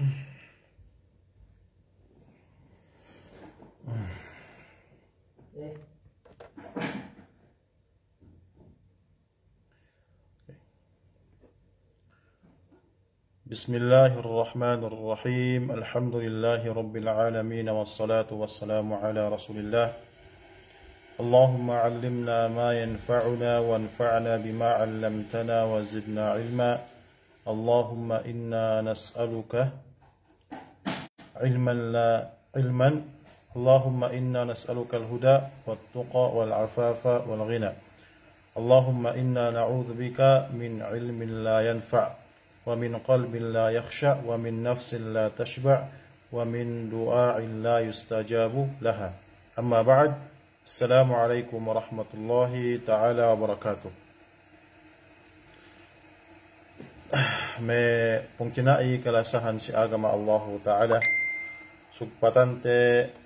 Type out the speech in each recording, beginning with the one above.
بسم الله الرحمن الرحيم. الحمد لله رب العالمين، والصلاة والسلام على رسول الله. اللهم علمنا ما ينفعنا وانفعنا بما علمتنا وزدنا علما. اللهم إنا نسألك علما. اللهم إنا نسألك الهدى والتقى والعفاف والغنى. اللهم إنا نعوذ بك من علم لا ينفع، ومن قلب لا يخشع، ومن نفس لا تشبع، ومن دعاء لا يستجاب لها. أما بعد، السلام عليكم ورحمة الله تعالى وبركاته. Me pungkinai kalasahan si agama Allah Ta'ala sugpatante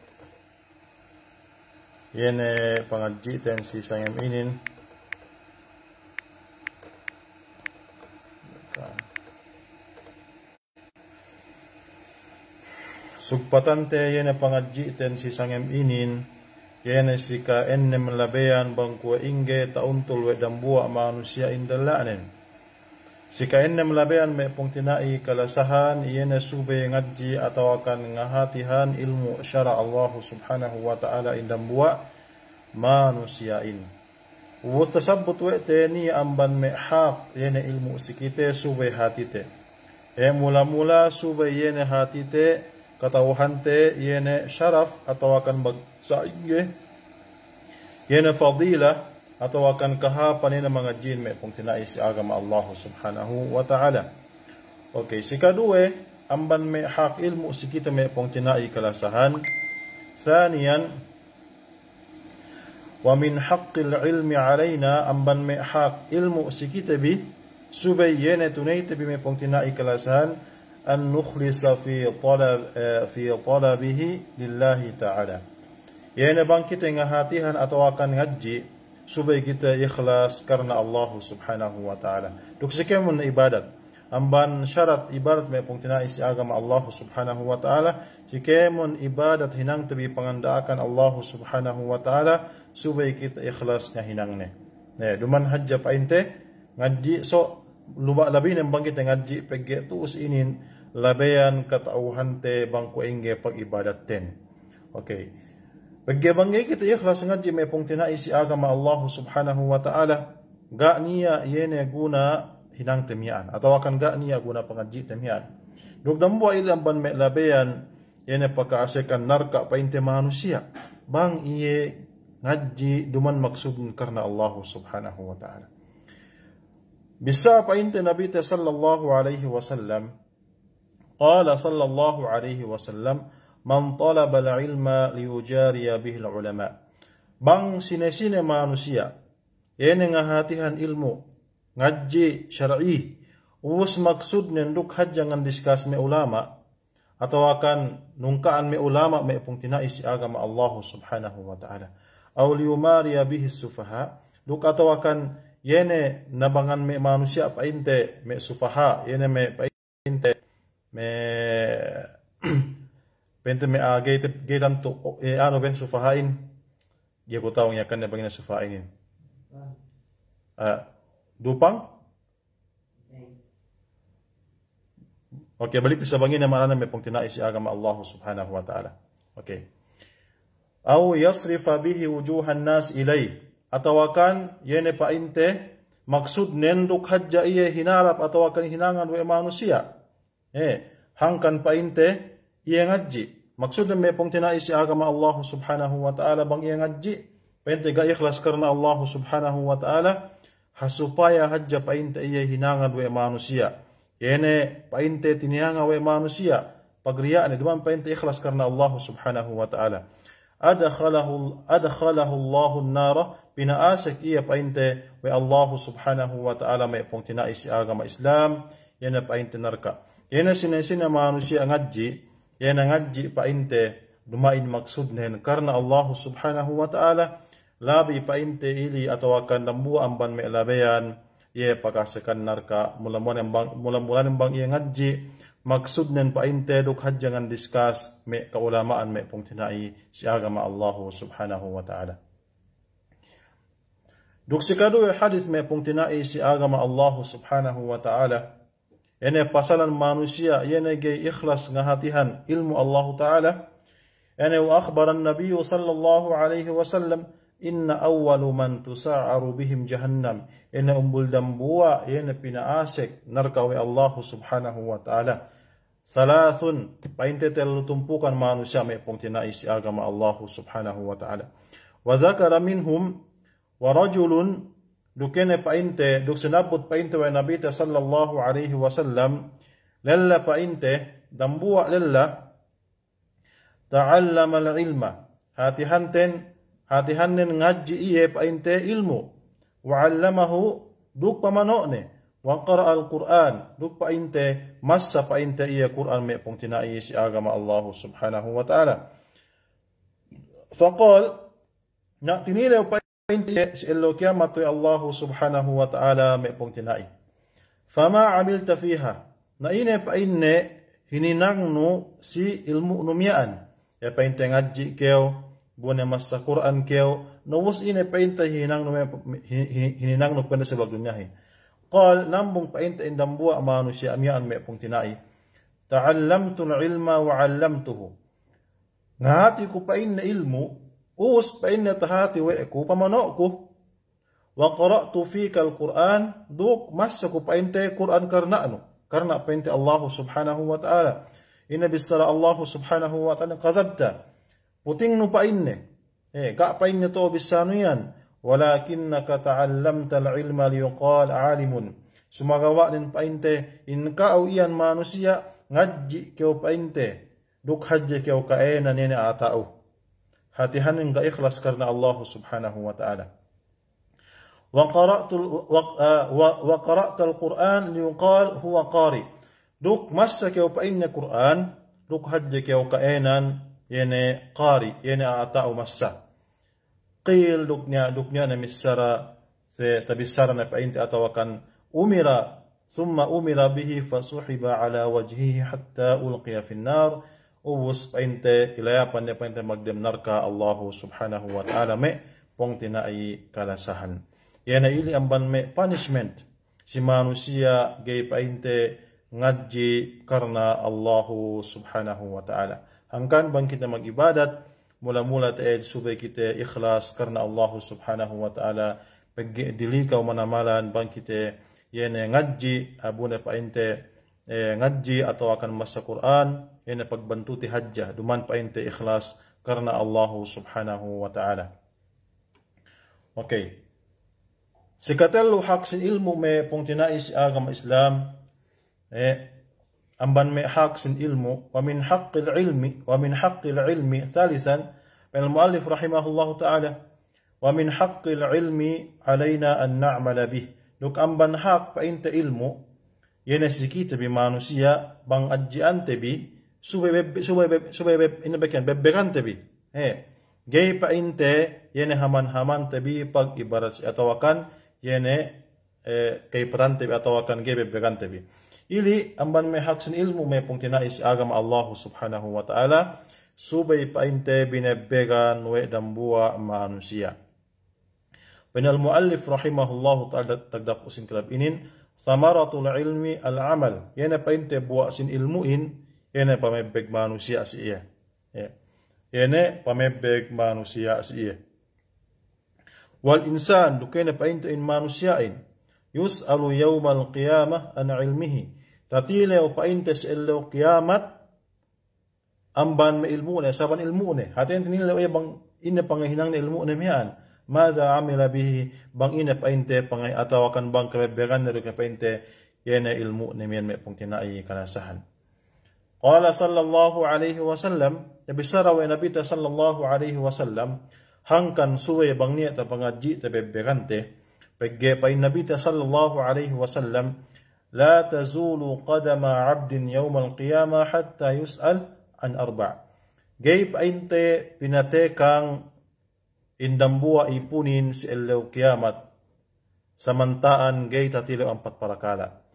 yene pangajitan si sangam inin sugpatante yene pangajitan si sangam inin yene sika ennem labean bangku inge tauntul wedambua manusia indalanen. Sika ennem labean me pungtinai kalasahan yene sube ngaji atau akan ngahatihan ilmu syara Allah subhanahu wa ta'ala indambua manusiain. Wustasabbut wete ni amban me haq yene ilmu sikite sube hatite. Mula-mula sube yene hatite katauhante yene syaraf atau akan bagsaige yene fadilah atau akan kahapan ina mga jin me pungtinai si agama Allah subhanahu wa ta'ala. Okay, sikadue amban me haq ilmu sikita me pungtinai kalasahan. Thaniyan, wa min haqqil ilmi alayna amban me haq ilmu sikita bi subayyana tunayta bi me pungtinai kalasahan an nukhlisa fi talabihi lillahi ta'ala. Yana bang kita ngahatihan atau akan ngaji supaya kita ikhlas karena Allah subhanahu wa ta'ala. Duk sekemun ibadat. Amban syarat ibadat may pungtina isi agama Allah subhanahu wa ta'ala. Sekemun ibadat hinang tabi pangandaakan Allah subhanahu wa ta'ala supaya kita ikhlas nga hinang ne. Duman hajja pa inte ngaji so luba labi ng bang kita ngaji pegge tuus inin labayan katauhante bangko inge pag ibadat ten. Okay. Pagyabanggay kita ikhlas ngaji may pungtinai si agama Allah subhanahu wa ta'ala, ga niya yene guna hinang temyaan atau akan ga niya guna pangaji temyaan. Dugdambo ilang ban may labayan yene pagkaasekan narka painte manusia bang iye ngaji duman maksudun karena Allah subhanahu wa ta'ala. Bisa painte Nabi sallallahu alaihi wasallam qala sallallahu alaihi wasallam man talaba al-ilma liyujariya bihi al-ulama. Bang sine-sine manusia yene ngahatihan ilmu ngaji syar'i us maksud nenduk hajjangan diskus me ulama atau akan nungkaan me ulama me pungtinai si agama Allah subhanahu wa ta'ala. Aw liyumariya bihi sufaha duk atau akan yene nabangan me manusia painte me sufaha yene me painte me Pente me gaitan to ano ben sufahain dia ko taong yakan na bangina sufahain dupang. Okay, balik sa bangina marana may pungtinai si agama Allah subhanahu wa ta'ala. Okay. Aw yasrifa bihi wujuhan nas ilay atawakan yene painte maksud nenduk hajja iye hinarap atawakan hinangan we manusia hangkan painte iye ngaji. Maksud may pungtinai si agama Allah subhanahu wa ta'ala bang iye ngaji. Painte ga ikhlas karena Allah subhanahu wa ta'ala. Hasupaya hajja painte iye hinangan we manusia. Yene painte tiniyanga we manusia. Pagriya ni duman painte ikhlas karena Allah subhanahu wa ta'ala. Adakhalahu Allahu an-nara. Pinaasak iya painte we Allah subhanahu wa ta'ala may pungtinai si agama Islam. Yene painte narka. Yene sinesina manusia ngaji. Yan ngaji painte dumain maksud nen karena Allah subhanahu wa ta'ala labi painte ili atau akan lambu amban me labayan ye pakasekan narka mula-mula bang ye ngaji maksud nen painte duk hajjangan discuss me kaulamaan me pong tinai si agama Allah subhanahu wa ta'ala. Duk sikadu hadis me pong tinai si agama Allah subhanahu wa ta'ala. Ene pasalan manusia yene ge ikhlas ngahatihan ilmu Allah ta'ala. Ene wa akhbaran Nabi sallallahu alaihi wasallam inna awwalu man tusa'aru bihim jahannam. Ene umbul dambua ene pinaasik narkawi Allah subhanahu wa ta'ala. Thalathun painte tumpukan manusia me pong tinai si agama Allah subhanahu wa ta'ala. Wa zakara minhum wa rajulun dukene painte duk sinabut painte wa Nabi sallallahu alaihi wasallam lalla painte dambua lalla ta'allama al-ilma hatihannen ngaji iye painte ilmu wa 'allamahu duk pamanone wa qara'a al-Qur'an duk painte massa painte iye Qur'an me pong tinai si agama Allah subhanahu wa ta'ala. Faqal na tinilaw painte si elo kiamat wa Allah subhanahu wa ta'ala me pong tinai. Fama 'amilta fiha na ine paine hininangno si ilmu numiyaan. Ya painte ngaji keo buone masa Quran keo nawus ine painte hininang no pende sebab dunyahi. Qal nambung painte indambua manusia amian me pong tinai. Ta'allamtu al-ilma wa 'allamtuhu. Ngati ko paine ilmu us paine tahati we ko pamano ko. Wa qara'tu fika al-Quran duk masa ko painte Quran karna painte Allah subhanahu wa ta'ala. Ina bisara Allah subhanahu wa ta'ala qadabta puting no painne ga painne to bisano yan walakinnaka ta'allamta al-ilma liyuqal 'alimun sumagawa din painte in ka au iyan manusia ngaji keo painte duk hajje keo kaena nene atao hatihanin ga ikhlas karna Allah subhanahu wa ta'ala. Wa qara'ta al-Quran liyuqal huwa qari duk masa keo painne Quran duk hajje keo kaenan yene qari yene atao masa qil duknya na misara se tabisara na painte atawakan umira thumma umira bihi fasuhiba ala wajhihi hatta ulqiya fi an-nar ubus painte ilayapan ne painte magdem narka Allah subhanahu wa ta'ala me pong tinai kalasahan yene ili amban me punishment si manusia gay painte ngaji karena Allah subhanahu wa ta'ala. Hangkan bang kita mag-ibadat, mula-mula tayo subay kita ikhlas karena Allah subhanahu wa ta'ala. Pagdilikaw manamalan bang kita yene ngaji, abuna painte ngaji atau akan masa Quran, yene pagbantuti hajjah, duman painte ikhlas karena Allah subhanahu wa ta'ala. Okay. Sikatelu hak sin ilmu me pong tinais agama Islam amban me hak sin ilmu wa min haqqil ilmi thalithan min al-muallif rahimahullahu ta'ala wa min haqqil ilmi alaina an na'mala bih duk amban hak painte ilmu yene sikita bi manusia bang adjiante bi subebeb inabekan bebekante bi gay painte yene haman tabi pag ibarat atawakan yene kay parante atawakan gay bebekante bi ili amban me hak sin ilmu me pong tinais agama Allah subhanahu wa ta'ala subay painte binebegan we dambua manusia. Penal muallif rahimahullahu ta'ala tagdap usin kelab inin thamaratul ilmi al-amal yana painte buwa sin ilmuin yana pamebeg manusia si iya yana pamebeg manusia si iya wal insan dukena painte in manusiain yus'alu yawmal qiyamah an ilmihi tatile o painte sa ilo kiamat amban me ilmu ne saban ilmu ne hatin tinile o bang ina pangahinang na ilmu ne mian maza amila bihi bang ina painte pangay atawakan bang kabebegan na rin painte yene ilmu ne mian me pong tinai kanasahan. Qala sallallahu alaihi wasallam nabisara wa nabita sallallahu alaihi wasallam hangkan suwe bang niya ta pangadji ta bebegante pagge pa nabita sallallahu alaihi wasallam لا تزول قدم عبد يوم القيامة حتى يسأل عن أربع. Gay painte pinatekang indambua ipunin si elaw kiamat samantaan gay tatilo ang patparakala.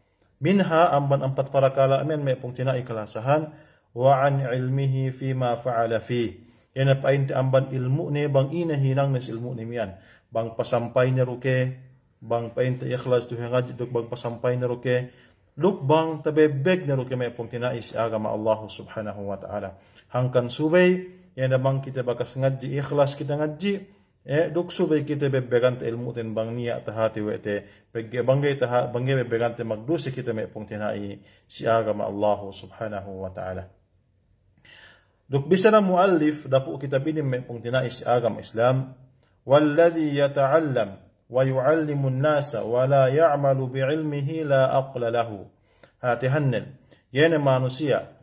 minha amban empat parakala men me pong tinai kalasahan wa an ilmihi fima fa'ala fi yana painte amban ilmu ne bang ina hinang nes ilmu ne mian bang pasampai ne ruke bang painte ikhlas tu ngaji duk bang pasampai ne ruke luk bang tabebek ne ruke me pong tinai si agama Allah subhanahu wa ta'ala hangkan subay yana bang kita bakas ngaji ikhlas kita ngaji duk subay kita bebegante ilmu ten bang niya tahati wete bangge bebegante magdusi kita me pong tinai si agama Allah subhanahu wa ta'ala. Duk bisa na muallif dapo kita binim me pong tinai si agama Islam walladhi yata'allam wa yu'allimu an-nasa wa la ya'malu bi'ilmihi la aqla lahu. Hati-hannen yana manusia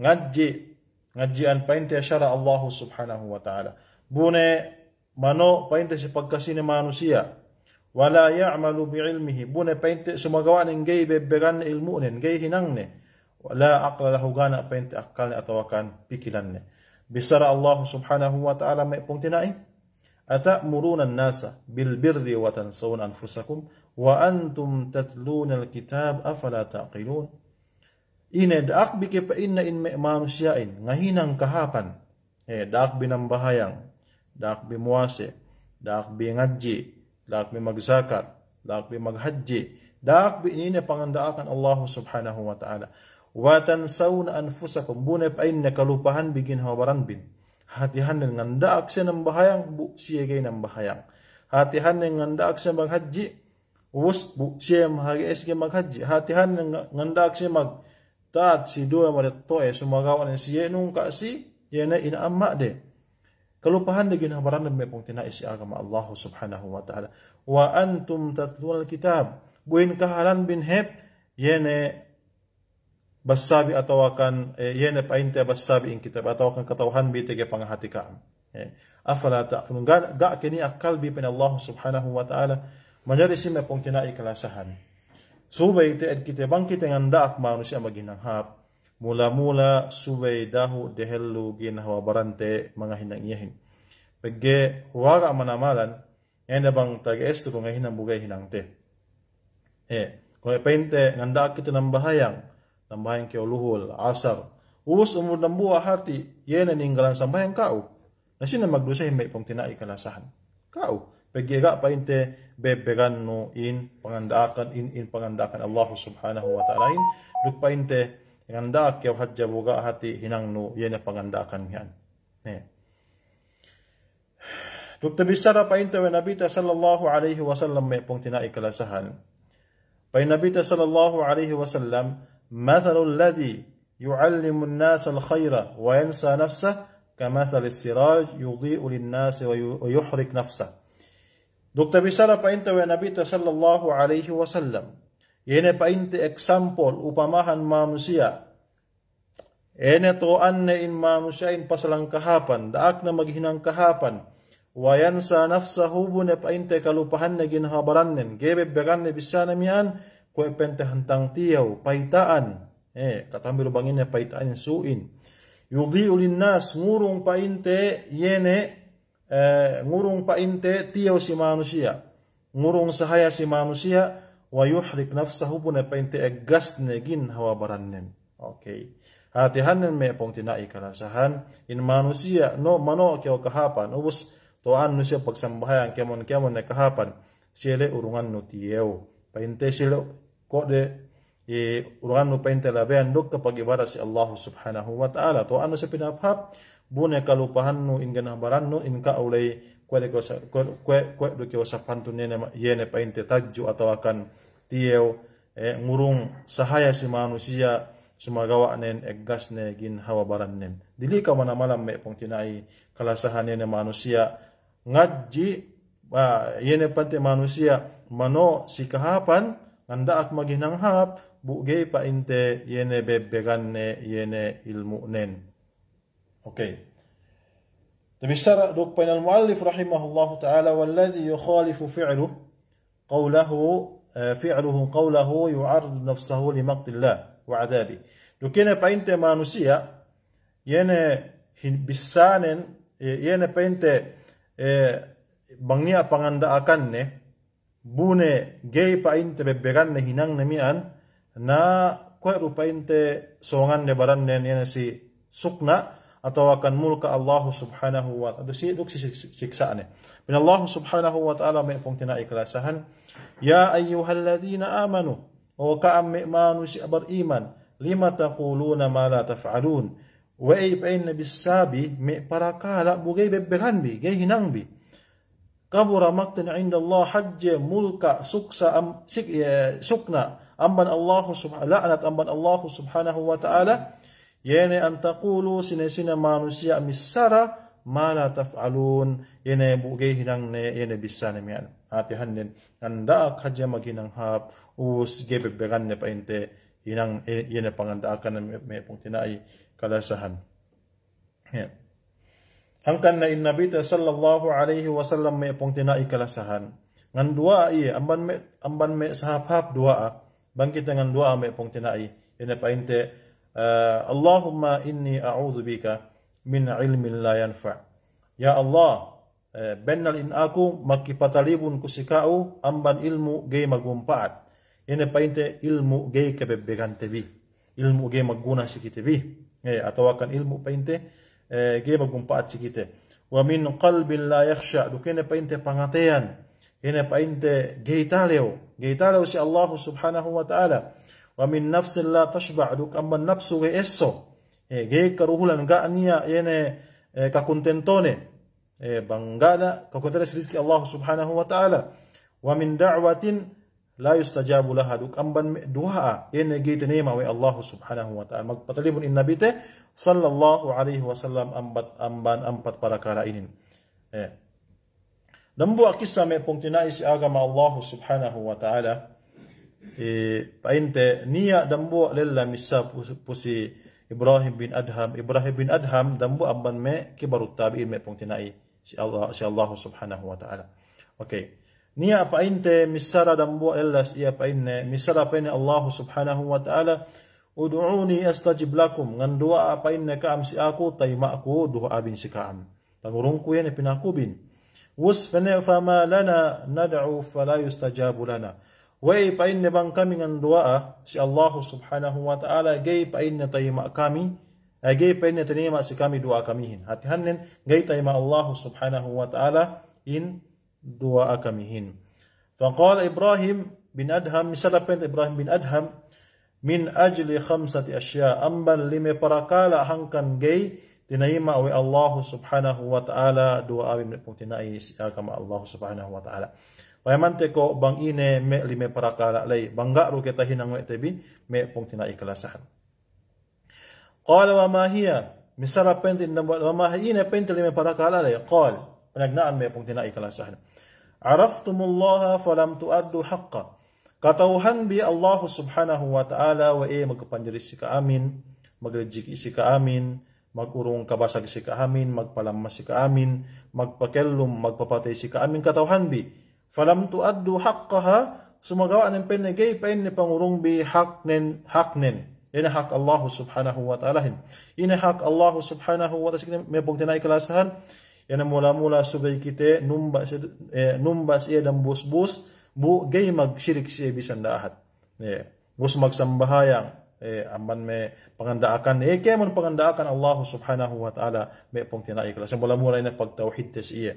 ngajian painte syara Allah subhanahu wa ta'ala bune mano painte si pagkasini manusia wala ya'malu bi'ilmihi bune painte sumagawa ng gay bebegan ilmu nen gay hinangne wala aqla lahu gana painte akal atawakan pikilanne bisara Allah subhanahu wa ta'ala may pong tinai atamuruna an-nasa bil birri wa tansawna anfusakum wa antum tatluna al-kitab afala taqilun. Ine daak bike pa inna in me manusiain ngahinang kahapan daak binambahayang daak bimuase daak bi ngaji daak bi magzakat daak bi maghaji daak bi inina pangandaakan Allah subhanahu wa ta'ala wa tansawna anfusakum bune pa inna kalupahan bigin hawaran bin hatihan ng daak siya ng bahayang bu siya gay ng bahayang hatihan ng daak siya maghaji us bu siya mahagis gay maghaji hatihan ng daak siya mag taat si dua mareto sumagawan siya nung kasi yana inaamma de kalupahan de ginabaran ng may pong tinais si agama Allah subhanahu wa ta'ala wa antum tatluna al-kitab buin kahalan bin hep yana basabi atawakan yana painte basabi in kitab atawakan katawhan bitege pangahati ka afala taqilun ga kini akal bi pen Allah subhanahu wa ta'ala manjari si may pong tinai kalasahan subay te ed kita bang kita ngandaak manusia maginanghap mula-mula subay dahu dehellu ginhawa barante mga hinang-iyahin pagge huwaga manamalan ena bang tag-esto kung ngahinang bugay hinangte kung ipente ngandaak kita ng bahayang kaya luhul asar uus umur ng buwa hati yena ninggalan sa bahayang kao na sina magdusay may pong tinai kalasahan kao paggiga painte bebegan no in pangandaakan Allah subhanahu wa ta'ala in duk painte ngandaak yaw hadja buga hati hinang no yena pangandaakan yan duk tabisara painte wa nabita sallallahu alaihi wasallam may pong tinai kalasahan pay nabita sallallahu alaihi wasallam mathalu alladhi yu'allimu an-nasa al-khayra wa yansa nafsah kamathali as-siraj yudhi'u lin-nasi wa yuhrik nafsah. Dukta bisara painte wa nabita sallallahu alaihi wasallam yene painte example upamahan manusia ene to anne in manusia in pasalang kahapan daak na maghinang kahapan wayan sa nafsahu bune painte kalupahan na ginhabarannen gebe beganne bisana mian ko epente hantang tiyaw paitaan katamiro bangin na paitaan suin yudhi'u linnas ngurung painte yene ngurung painte tiyaw si manusia ngurung sahaya si manusia wa yuhrik nafsahu bune painte egas negin hawabarannen okay hatihanen me pong tinai kalasahan in manusia no mano kyo kahapan ubus to anu siya pagsambahayan kemon na kahapan sile urungan no tiyaw painte sile ko de urungan no painte labean dok kapag ibada si Allah subhanahu wa ta'ala to anu sa pinaphap bune kalupahan no in ganabaran no in ka ulay kwede do kyo sa pantun yene painte tadju atawakan tiyaw ngurung sahaya si manusia sumagawa nen egas ne gin hawabaran nen dili ka manamalam me pong tinai kalasahan ne manusia ngadji yene pante manusia mano si kahapan ngandaak maginanghap bugay painte yene bebegan ne yene ilmu nen okay tabisara duk painal muallif rahimahullahu ta'ala walladhi yukhalifu fi'luhu qawlahu yu'arrid nafsahu li maqtillah wa 'adabi dukene painte manusia yene bisanen yene painte bangnia pangandaakan ne bune gay painte bebegan ne hinang nemian na kuat rupainte songan ne baran nen yana si sukna atau akan mulka Allah subhanahu wa ta'ala si duk siksa ne bin Allah subhanahu wa ta'ala me pong tina iklasahan ya ayyuhalladzina amanu wa ka'am manu si abar iman lima taquluna ma la taf'alun wa aybain bisabi me parakala bugay bebbegan bi gay hinang bi kabura maktan inda Allah hajj mulka suksa sukna amban Allah subhanahu la'nat amban Allah subhanahu wa ta'ala yene an taqulu sinesina manusia misara ma la taf'alun yene bugay hinang ne yene bisane mian hatihan nen anda kaja maginang hap us gebebbegan ne painte hinang yene pangandaakan me pong tinai kalasahan hangkan na innabi sallallahu alaihi wasallam me pong tinai kalasahan ngan dua amban me sahap dua bangkit dengan dua me pong tinai yene painte Allahumma inni a'udzu bika min ilmin la yanfa. Ya Allah, bennal in aku makipatalibun kusikau amban ilmu gay magumpat. Ini painte ilmu gay kebebegan tebi. Ilmu gay magguna sikitebi. Atau akan ilmu painte gay magumpat sikite. Wa min qalbin la yakhsha. Dukene painte pangatean. Ini painte gay taleo. Gay taleo si Allah subhanahu wa ta'ala. Wa min nafsin la tashba' duk amban nafsu ge esso ge karuhulan ga ania yene kakontentone bangana kakontene rizki Allah subhanahu wa ta'ala wa min da'watin la yustajabu laha duk amban du'a yene ge tenema wa Allah subhanahu wa ta'ala magpatalibun innabite sallallahu alaihi wasallam amban ampat para kala inin dambu kisah me pongtinai si agama Allah subhanahu wa ta'ala painte niya dambu lella misa pusi Ibrahim bin Adham dambu amban me kibarut tabi'in me pongtinai si Allah subhanahu wa ta'ala. Okay, niya painte misara dambu lella siya paine misara paine Allah subhanahu wa ta'ala ud'uni astajib lakum ngan dua paine kaam si aku tayma aku dua abin si kaam pangurung ko yan pinakubin wasfana fama lana nad'u fala yustajabu lana. Way pain ne bang kami ngan doa si Allah subhanahu wa ta'ala gay pain ne tayma kami gay pain ne tanima si kami doa kamihin hatihannen gay tayma Allah subhanahu wa ta'ala in doa kamihin. Faqala Ibrahim bin Adham misala pain Ibrahim bin Adham min ajli khamsati asya amban lime parakala hangkan gay tinayma wa Allah subhanahu wa ta'ala doa awin pong tinai si agama Allah subhanahu wa ta'ala. Payamante ko bang ine me lime parakala lay bangga ro kita hinang tebi me pong tinai kalasahan. Qala wa ma hiya misara pente wa ma hiya pente lime parakala lay qal panagnaan me pong tinai kalasahan. Araftumullaha falam tuaddu haqqa. Katauhan bi Allah subhanahu wa ta'ala wa magkapanjiri si kaamin magrejiki si kaamin magurong kabasag si kaamin magpalammas si kaamin magpakellum magpapatay si kaamin katauhan bi falam tuaddu haqqaha sumagawa ng penegay pain ni pangurong bi haknen ina hak Allah subhanahu wa ta'ala ina hak Allah subhanahu wa ta'ala may pagtinay kalasahan yan mula subay kite numbas iya dan bus bu gay magsyirik siya bisan dahat bus magsambahayang amban may pangandaakan kaya man pangandaakan Allah subhanahu wa ta'ala may pagtinay kalasahan mula na pagtawhid tes iya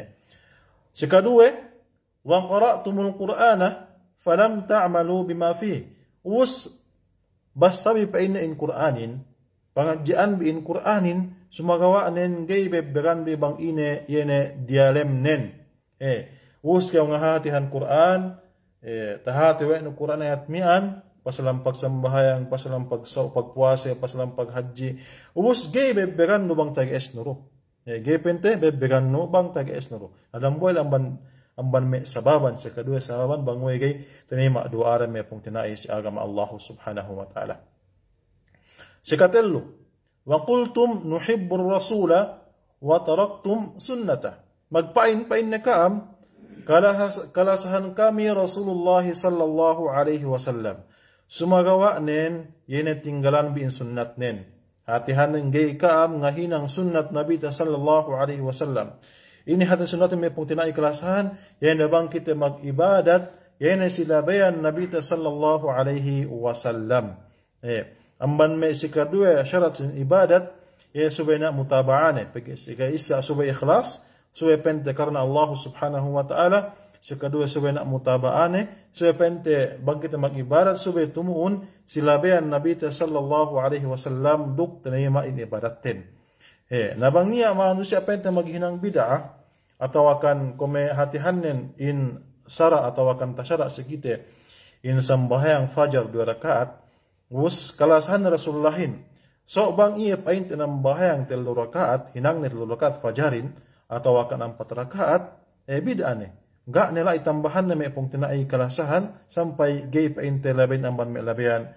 si kaduwe wa qara'tumul qur'ana falam ta'malu bima fihi us basabi pa in Qur'anin pangagjian bi in Qur'anin sumagawa nen gay beberan bi bang ine yene dialem nen us kaya nga hatihan Qur'an tahati wa no Qur'an ayat mian pasalam pagsambayang pasalam pagpuase pasalam paghaji us gay beberan no bang tag-es nuro gay pente beberan no bang tag-es nuro adam boy amban me sababan sa kadua sababan bangoy gay tanima dua aram me pong tinai si agama Allah subhanahu wa ta'ala. Sikatello wa qultum nuhibbur rasula wa taraktum sunnata magpain na kaam kalasahan kami Rasulullah sallallahu alaihi wasallam sumagawa nen yene tinggalan bin sunnat nen hatihan ng gay kaam ngahinang sunnat Nabi sallallahu alaihi wasallam. Ini hati sunat may pong tinai kalasahan yan nabang kita mag-ibadat yene silabayan Nabi sallallahu alaihi wasallam. Amban me sikadua syarat ibadat ya subena mutaba'ane pagi isa subay ikhlas subay pente karena Allah subhanahu wa ta'ala, sikadua subay na mutaba'ane subay pente bangkit mag-ibadat subay tumuun silabayan Nabi sallallahu alaihi wasallam duk tanayma in ibadatin. Nabang niya manusia pente maghinang bid'ah atau akan kome hatihannen in sara atau akan tasyara sekite in sambahyang fajar 2 rakaat us kalasan Rasulullahin so bang iya paint ng bahyang 3 rakaat hinang net 3 rakaat fajarin atau akan 4 rakaat bid'ah ne ga nila itambahan na may pong tinai kalasahan sampai gay paint labin amban may labian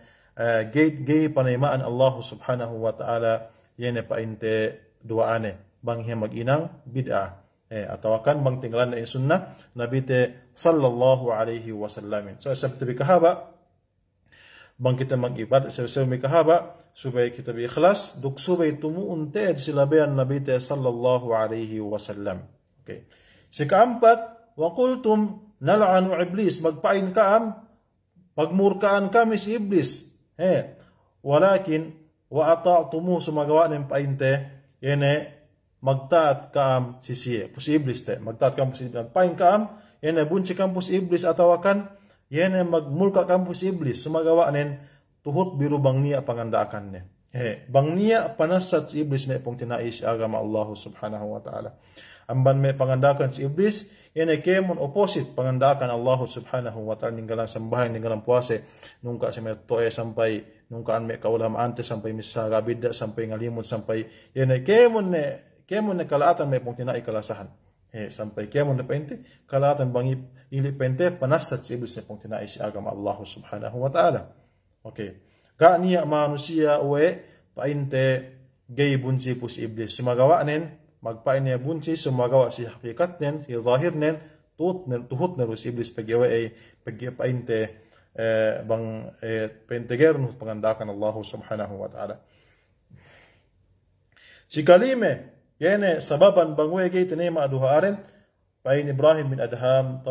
gay panaymaan Allah subhanahu wa ta'ala yene paint duaane bang hiya mag-inang bid'ah atau akan bang tinggalan na sunnah Nabi sallallahu alaihi wasallam. So sabti kahaba bang kita mag-ibadat sa kahaba supaya kita bi ikhlas duk supaya tumuun te silabayan Nabi sallallahu alaihi wasallam. Okay. Si keempat, wa qultum nal'anu iblis, magpain kaam pagmurkaan kami si iblis. Walakin wa ata'tumu sumagawa ng painte yene magtaat kaam si iblis te magtaat kaam si iblis pain kaam yene bunci kaam si iblis atau akan yene magmulka kaam si iblis sumagawa nen tuhut biru bang niya pangandaakan ne bang niya panasat si iblis na ipong tinais agama Allah subhanahu wa ta'ala amban may pangandakan si iblis yene kemon opposite pangandakan Allah subhanahu wa ta'ala ninggalan sambahay ninggalan puase nungka si may toe sampai nungkaan may kaulam ante sampai misaga bidda sampai ngalimon sampai yene kemon ne kalaatan may pong tinai kalasahan. Sampai kemon na painte kalaatan bang ili painte panasat si iblis na pong tinai si agama Allah subhanahu wa ta'ala. Okay. Ka niya manusia uwe painte gay bunsi po si iblis. Sumagawa nen magpain niya bunsi sumagawa si hakikat nen si zahir nen tuhut na si iblis pagyawa ay pagpainte bang painteger no pangandakan Allah subhanahu wa ta'ala. Si kalime yene sababan bangwe gay tinema aduharen pain Ibrahim bin Adham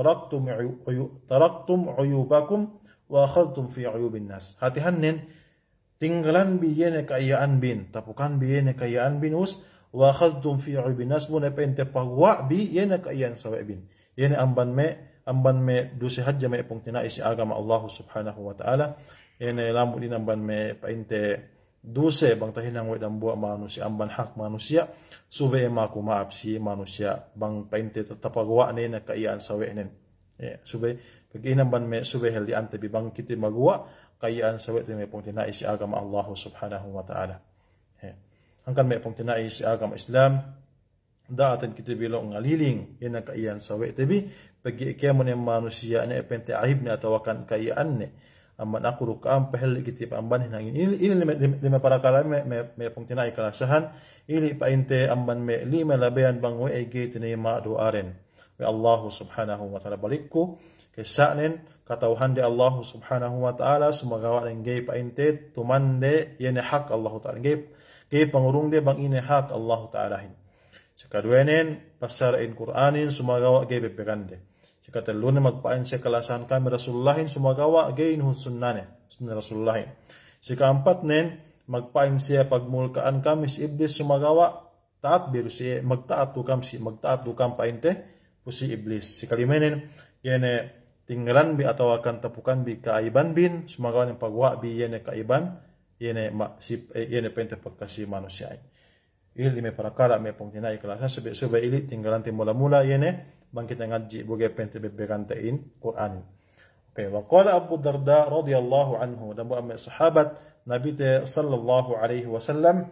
taraktum uyubakum wa akhadtum fi uyubin nas. Hatihannen tinggalan bi yene kaayaan bin tapukan bi yene kaayaan bin us wa akhadtum fi uyubin nas muna pente pagwa bi yene kaayaan sawe bin yene amban me dusi hajja me pong tinai si agama Allah subhanahu wa ta'ala yene lamu din amban me painte duse bang tahinang wedang buat manusia amban hak manusia sube maku maaf si manusia bang painte tatapagawa ne na kaiyaan sawe nen sube paginam ban me sube heli ante bi bang kiti magawa kaiyaan sawe te me pong tinai si agama Allah subhanahu wa ta'ala angkan me pong tinai si agama Islam daatan kiti bilong ngaliling yan ang kaiyaan sawe te bi pagi kemo ne manusia ne pente ahib ne atawakan kaiyaan ne amban aku rukam pahel kiti amban hinangin ini lima para kala me pong tinai kalasahan ili painte amban me lima labayan bang we ege tinema doaren we Allah subhanahu wa ta'ala balikku kesanen katauhan di Allah subhanahu wa ta'ala sumagawa ng gay painte tumande yene hak Allah ta'ala gay pangurung de bang ine hak Allah ta'ala hin sakaduenen pasarain Qur'anin sumagawa gay bebegande Katalunan magpain sa kalasahan kami Rasulullahin sumagawa gain hun sunnah Rasulullahin. Si keempat nen magpain siya pagmulkaan kami si iblis sumagawa taat biru si magtaat tu kam painte po si iblis. Si kalimenen yene tinggalan bi atau akan tapukan bi kaiban bin sumagawa ng pagwa bi yene kaiban yene yene pente pagkasi manusia. Ili me parakala me pong tinai kalasahan sube ili tinggalan timula-mula yene bangkit ngaji buge pente bebekantain Quran. Okay, wa qala Abu Darda radhiyallahu anhu dan buat sahabat Nabi sallallahu alaihi wasallam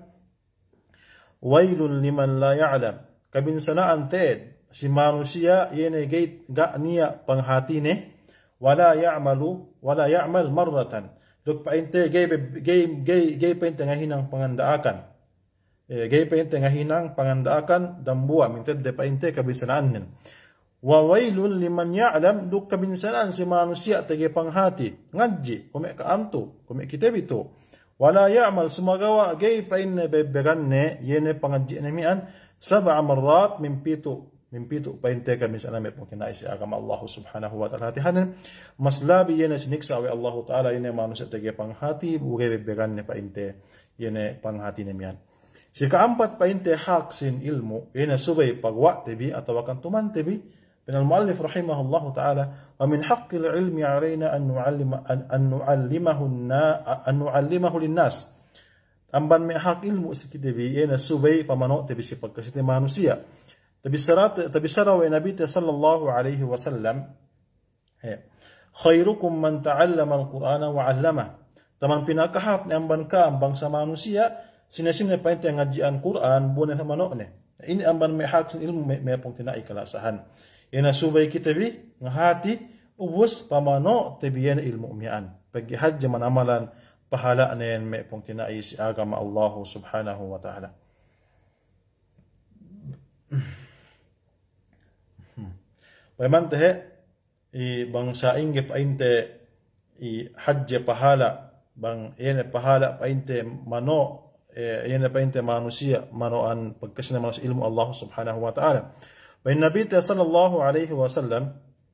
wailun liman la ya'lam kabinsanaan te si manusia yene ga niya panghatine wala ya'mal marratan duk painte gay painte ngahinang pangandaakan gay painte ngahinang pangandaakan dan buat minted de painte kabinsanaan nen wa wailun liman ya'lam duk kabinsanan si manusia tege panghati ngaji kume kaamtu kume kitabito wala ya'mal sumagawa gay pain bebeganne yene pangaji nemian 7 marrat min pito mimpi tu painte kami sana me pungkina isi agama Allah subhanahu wa ta'ala hatihanan mas labi yene siniksa wa Allah ta'ala yene manusia tege panghati buge bebegan ne painte yene panghati ne mian. Si keempat painte hak sin ilmu yene subay pagwa tebi atau akan tuman tebi bin al-muallif rahimahullah ta'ala wa min haqqil ilmi alaina an nu'allimahu linnas amban me hak ilmu sikitebi yene subay pamano tebi si pagkasite manusia تبشر النبي صلى الله عليه وسلم خيركم من تعلم القرآن وعلمه taman pinakahap ni amban ka bangsa manusia sina-sina painte ngajian Quran bune manokne ini amban me hak sin ilmu me pong tinai kalasahan ina subay kitabi ngahati ubus pamano tebiyan ilmu mian pagi haji manamalan pahala nen me pong tinai si agama Allah subhanahu wa ta'ala. Paman tehe bangsa inge painte hajje pahala bang yene pahala painte mano yene painte manusia manoan pagkasina manusia ilmu Allah subhanahu wa ta'ala. Bain Nabi sallallahu alaihi wasallam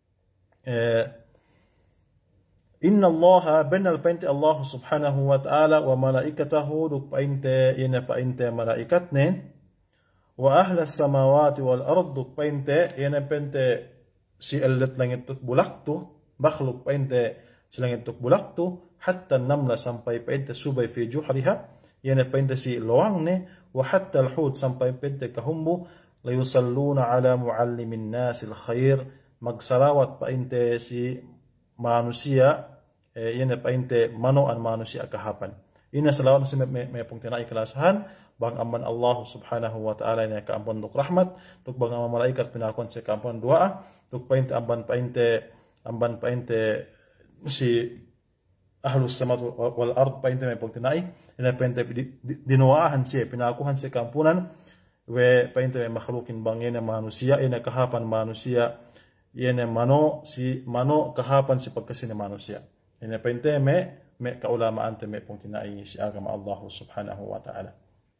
inna Allah benal painte Allah subhanahu wa ta'ala wa malaikatahu duk painte yene painte malaikatne wa ahla samawati wal arduk painte yene painte si elet langit tuk bulak tu makhluk painte si langit tuk bulak tu hatta namla sampai painte subay fi juhriha yana painte si loang ne wa hatta al-hut sampai painte kahumbu la yusalluna ala muallimin nas al-khair magsalawat painte si manusia yana painte manoan manusia kahapan ina salawat si me pungtina ikhlasahan bang aman Allah subhanahu wa ta'ala ina kaampon duk rahmat duk bang aman malaikat pinakon si kaampon doa duk painte amban painte si ahlus samawat wal ard painte me pungtinai ina painte dinoahan si pinakuhan si kampunan we painte me makhlukin bang ina manusia ina kahapan manusia ina mano kahapan si pagkasina manusia ina painte me kaulamaan te me pungtinai si agama Allah subhanahu wa ta'ala.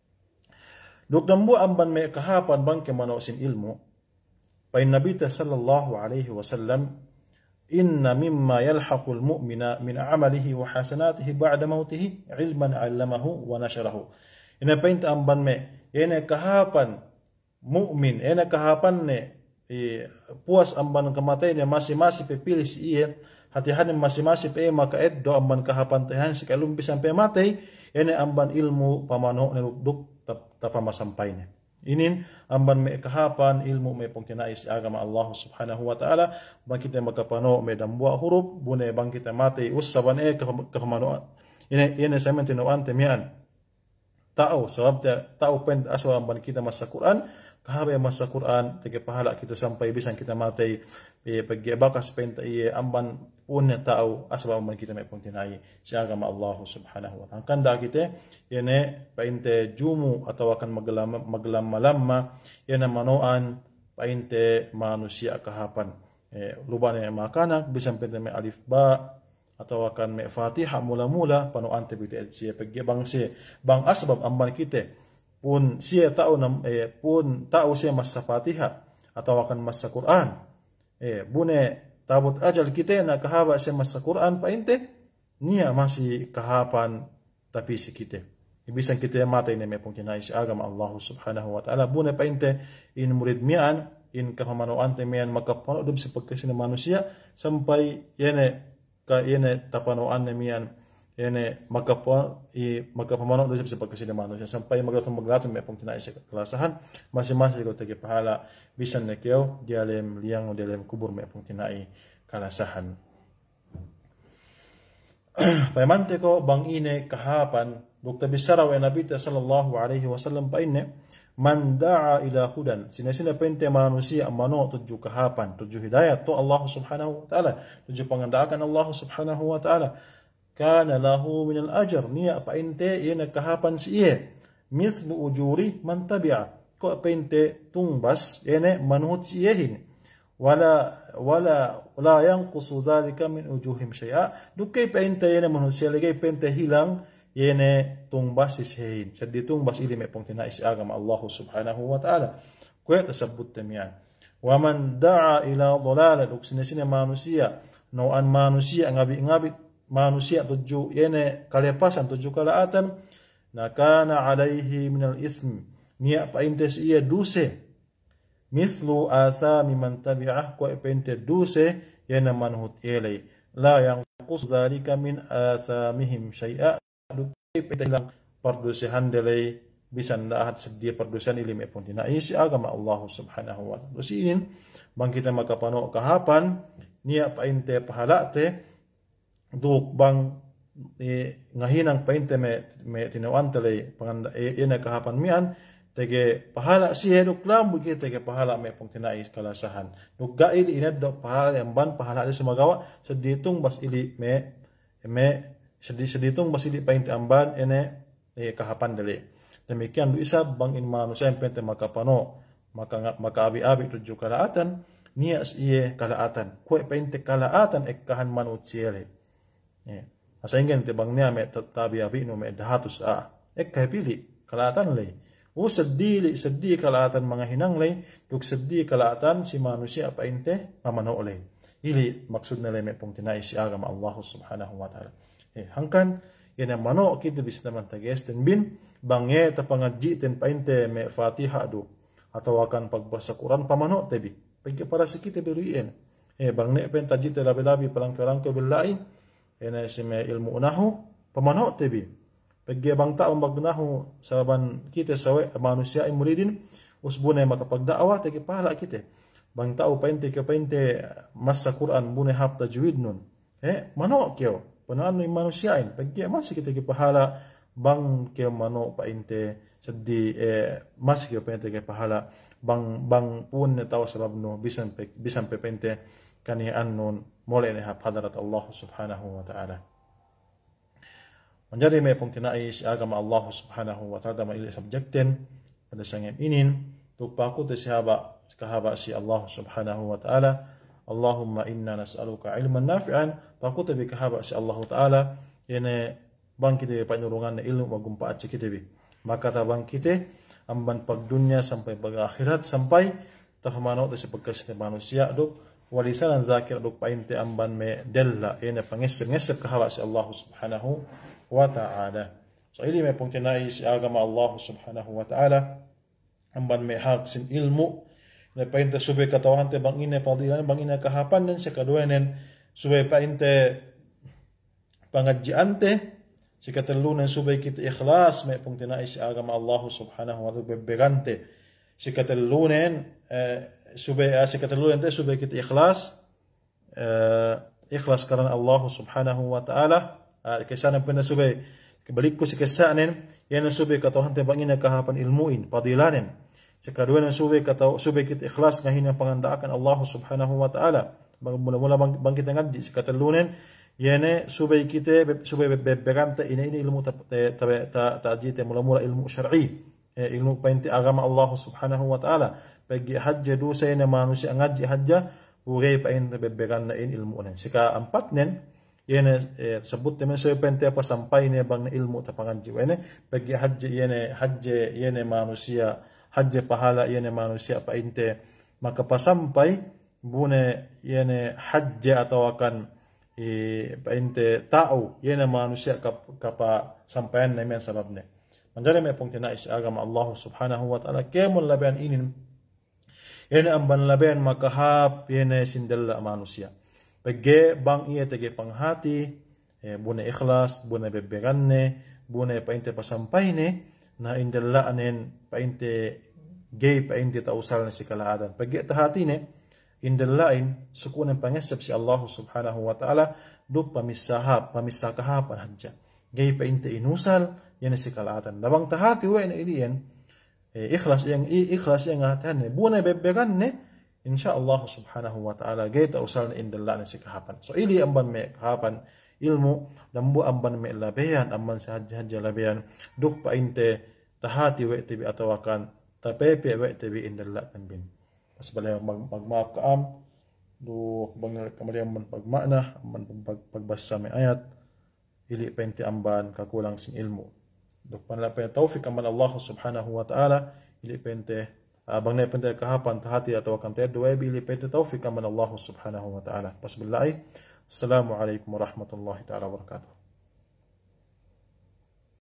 Duk dambu amban me kahapan bang ke mano sin ilmu Pain Nabi sallallahu alaihi wasallam inna mimma yalhaqul mu'mina min amalihi wa hasanatihi ba'da mautihi ilman 'allamahu wa nasharahu. Ina pain ta amban me ene kahapan mu'min ene kahapan ne puas amban kamatay ne masih pepilih si iye hati-hati masih pe maka eddo amban kahapan tahan sekalum bisa sampai matay ene amban ilmu pamano ne duk tapa masampai ne. Inin amban me kahapan ilmu me pungkinai si agama Allah subhanahu wa ta'ala bang kita makapano me dambua huruf bune bang kita mati ussaban kahamano ine samen tinoan temian tau sebab tau pen aswa amban kita masa Quran kahabe masa Quran tege pahala kita sampai bisa kita mati pagi bakas pen amban pun tau aswa amban kita me pungkinai si agama Allah subhanahu wa ta'ala kanda kita ine painte jumu atau akan magelam malamma yana manoan painte manusia kahapan lubane makana bisa pente me alif ba atau akan me Fatihah mula-mula panoan te bite si pagi bang asbab amban kita pun sia tau pun tau sia masa Fatihah atau akan masa Quran bune tabut ajal kita na kahaba sia masa Quran painte nia masih kahapan tapi si kita ibisan kita mata ini me pungkinai si agama Allah subhanahu wa ta'ala bune painte in murid mian in kahamanoan te mian maka pano dum si pagkasina manusia sampai yene tapanoan ne mian yene maka pamano dum si pagkasina manusia sampai maglato me pungkinai si kelasahan masing-masing ko tege pahala bisan ne kyo dialem liang dialem kubur me pungkinai kalasahan. Pemante ko bang ine kahapan Dr. Bisara wa Nabi sallallahu alaihi wasallam paine man da'a ila hudan sina-sina pente manusia mano tuju kahapan tuju hidayah to Allah subhanahu wa ta'ala tuju pangandaakan Allah subhanahu wa ta'ala kana lahu min al-ajr niya painte ina kahapan siye mithlu ujuri man tabi'a ko pente tungbas ene manhut siyehin wala yanqusu dhalika min ujuhim shay'a dukai pente ene manhut siye lagi pente hilang yene tungbas sisehin jadi tungbas ili me pungkina isi agama Allah subhanahu wa ta'ala kue tersebut demian Wa man da'a ila dhalalah duk sini manusia nauan manusia ngabi manusia tuju yene kalepasan tuju kalaatan nakana alaihi minal ism nia paintes ia duse mithlu athami man tabi'ah ko painte duse yana manhut elai la yang qus dzalika min athamihim syai'a hilang perdusihan delay bisa ndahat sedia perdusihan ilmu pun tina isi agama Allah subhanahu wa ta'ala dusin bang kita makapano kahapan nia painte pahala te duk bang ngahinang painte me tinawan tele panganda ina kahapan mian tege pahala si heduk lambu kita tege pahala me pung tinai kalasahan duk gail ina do pahala yang ban pahala di sumagawa seditung bas ili me seditung bas ili painte amban ene kahapan dele demikian du isa bang in manusia yang pente makapano maka abi-abi tuju kalaatan nias iye kalaatan kue painte kalaatan ekkahan manusiale sehingga nanti bang niya me tabi abi no me dahatus ekkai pili kalaatan lay sedih kalaatan mga hinang lay duk sedih kalaatan si manusia painte mamano lay ili maksud na lay me pung tinai si agama Allah subhanahu wa ta'ala hangkan yan ang mano kita bisa naman tagesten bin bangye tapangadji ten painte me Fatiha do atau akan pagbasa Quran pamano tebi pagka para sa kita biruin bang ne pen taji te labi-labi palang-palang ko billahi ena sime ilmu unahu pamano tebi pagka bang tao magnahu saban kita sawe manusia ay muridin usbune makapagdaawa tegi pahala kita bang tao painte ka painte masa Quran bune hap tajwid nun mano kyo panano manusiain pagka masih kita ki pahala bang kyo mano painte sedi masih kyo painte ki pahala bang pun ne tao sabab no bisan pe painte kanian nun mulai ni hadarat Allah subhanahu wa ta'ala menjadi me pung tinai si agama Allah subhanahu wa ta'ala ma ili subjekten pada sangem inin tupaku te kahaba si Allah subhanahu wa ta'ala Allahumma inna nas'aluka ilman nafi'an paku te bi kahaba si Allah ta'ala yene bang kita panurungan ilmu magumpa at kita bi maka tabang kita amban pag dunya sampai pag akhirat sampai tahamano te sa pagkasita manusia duk walisanan zakir duk painte amban me della ene pangesep kahaba si Allah subhanahu wa ta'ala so ili me pung tinai si agama Allah subhanahu wa ta'ala amban me hak sin ilmu na painte sube katawan te bang ine padilan bang ine kahapan den sa kaduenen sube painte pangadjiante si katelunen sube kita ikhlas me pung tinai si agama Allah subhanahu wa ta'ala bebegante si katelunen si katelunen te sube kita ikhlas karena Allah subhanahu wa ta'ala kesanan pena sube kebalik ko si kesanen yan sube katahan te bangina kahapan ilmuin padilanen si kaduan sube kita ikhlas ngahin pangandaakan Allah subhanahu wa ta'ala mula-mula bang kita ngaji si katelunen yan sube kita sube bebegante ini ilmu ta'ji te mula-mula ilmu syar'i ilmu painti agama Allah subhanahu wa ta'ala pagi hajja dusay na manusia ngaji hajja ugay pain bebegan na in ilmu nen sika ampat nen yene sebut temen so pente apa sampai ne bang na ilmu ta pangaji wene pagi hajja yene manusia hajja pahala yene manusia painte maka pasampai bune yene hajja atau akan painte tao yene manusia kapa sampaian na men sababne menjadi me pung tinais agama Allah subhanahu wa ta'ala kemul laban inin yene amban laban makahap yene sindalla manusia pege bang iya tege panghati bune ikhlas bune bebeganne bune painte pasampaine na indalla anen painte gay painte tausal na si kalaadan pege tahatine indallain sukunen pangesep si Allah subhanahu wa ta'ala duk pamisakahapan hajja gay painte inusal yene si kalaadan labang tahati wa ina iliyan ikhlas yang hatan buna bebegan ne insyaallah subhanahu wa ta'ala gaita usalna indallah na si kahapan so ili amban me kahapan ilmu dambu amban me labeyan amban sa hajja labeyan duk painte tahati wa tibi atawakan tapepe wa tibi indallah tambin pas balay magmaaf kaam du bangal kamalian man pagmana man pagbasa may ayat ili painte amban kakulang sin ilmu duk panlapay tawfik aman Allah subhanahu wa ta'ala ili pente bang nai pentai kahapan tahati atau akan tai dua bi li pentai taufik aman Allah subhanahu wa ta'ala. Pas billahi. Assalamualaikum warahmatullahi taala wabarakatuh.